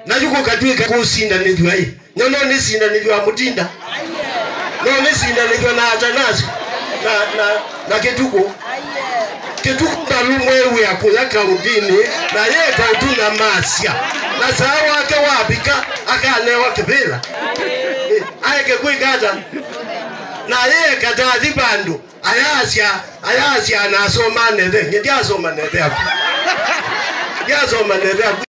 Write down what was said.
na yuko katwika kusinda nijua hii nyono nisinda nijua mutinda no nisinda nijua na atanasi na ketuko talumwewe ya kuyaka udini na yeka utuna masya na sawa wake wapika akanewa kipila ayeke kuikata na yeka tati bandu ayasya na asoma nede ndiasoma nede